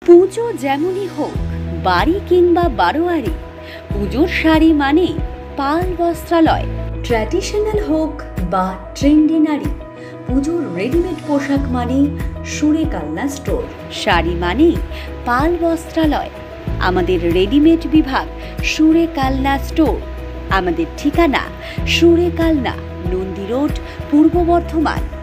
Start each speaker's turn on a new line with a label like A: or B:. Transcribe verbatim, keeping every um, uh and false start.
A: পুজো যেমনই হোক, বাড়ি কিংবা বারোয়ারি, পুজোর শাড়ি মানে পাল বস্ত্রালয়। ট্র্যাডিশনাল হোক বা ট্রেন্ডি নারী, পুজোর রেডিমেড পোশাক মানে সুরেকালনা স্টোর। শাড়ি মানে পাল বস্ত্রালয়। আমাদের রেডিমেড বিভাগ সুরেকালনা স্টোর। আমাদের ঠিকানা সুরেকালনা, নন্দী রোড, পূর্ব বর্ধমান।